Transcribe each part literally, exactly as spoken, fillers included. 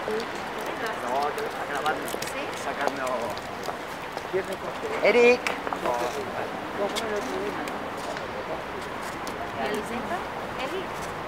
No, a grabarme. ¿Sí? Sacarme Eric. ¿Y el centro? Eric.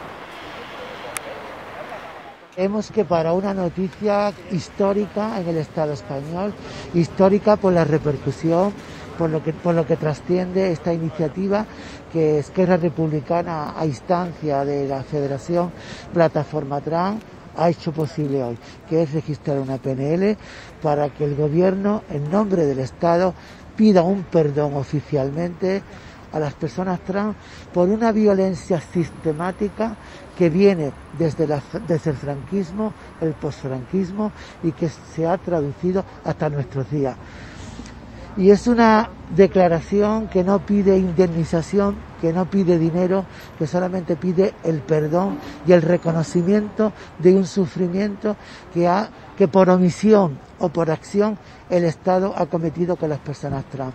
Creemos que para una noticia histórica en el Estado español, histórica por la repercusión, por lo que, por lo que trasciende esta iniciativa que Esquerra Republicana, a instancia de la Federación Plataforma Trans, ha hecho posible hoy, que es registrar una P N L para que el Gobierno, en nombre del Estado, pida un perdón oficialmente a las personas trans por una violencia sistemática que viene desde, la, desde el franquismo, el posfranquismo, y que se ha traducido hasta nuestros días. Y es una declaración que no pide indemnización, que no pide dinero, que solamente pide el perdón y el reconocimiento de un sufrimiento que, ha, que por omisión o por acción el Estado ha cometido con las personas trans.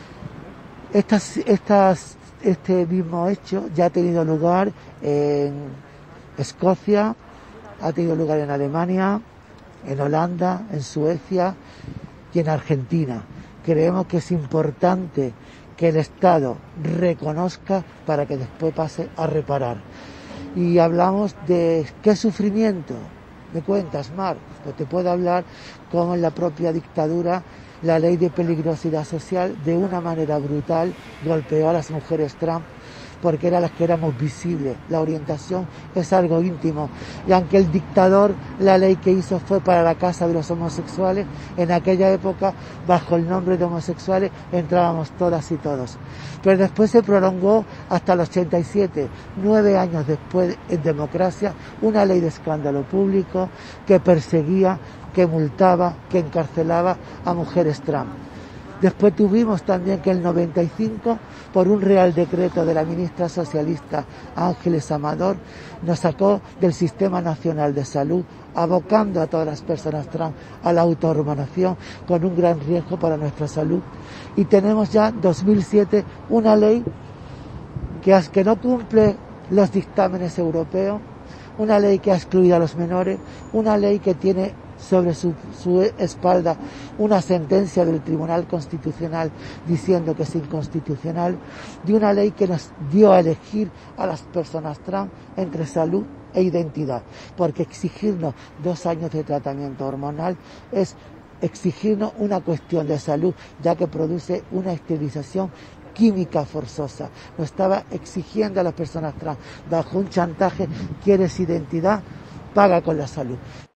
Estas, estas, este mismo hecho ya ha tenido lugar en Escocia, ha tenido lugar en Alemania, en Holanda, en Suecia y en Argentina. Creemos que es importante que el Estado reconozca para que después pase a reparar. Y hablamos de qué sufrimiento. ¿Me cuentas, Mar? Pues te puedo hablar cómo en la propia dictadura la ley de peligrosidad social de una manera brutal golpeó a las mujeres trans porque eran las que éramos visibles. La orientación es algo íntimo. Y aunque el dictador, la ley que hizo fue para la casa de los homosexuales, en aquella época, bajo el nombre de homosexuales, entrábamos todas y todos. Pero después se prolongó hasta el ochenta y siete, nueve años después, en democracia, una ley de escándalo público que perseguía, que multaba, que encarcelaba a mujeres trans. Después tuvimos también que el noventa y cinco, por un real decreto de la ministra socialista Ángeles Amador, nos sacó del Sistema Nacional de Salud, abocando a todas las personas trans a la autohormonación con un gran riesgo para nuestra salud. Y tenemos ya dos mil siete una ley que, que no cumple los dictámenes europeos, una ley que ha excluido a los menores, una ley que tiene sobre su, su espalda una sentencia del Tribunal Constitucional diciendo que es inconstitucional, de una ley que nos dio a elegir a las personas trans entre salud e identidad, porque exigirnos dos años de tratamiento hormonal es exigirnos una cuestión de salud, ya que produce una esterilización química forzosa. Nos estaba exigiendo a las personas trans bajo un chantaje: quieres identidad, paga con la salud.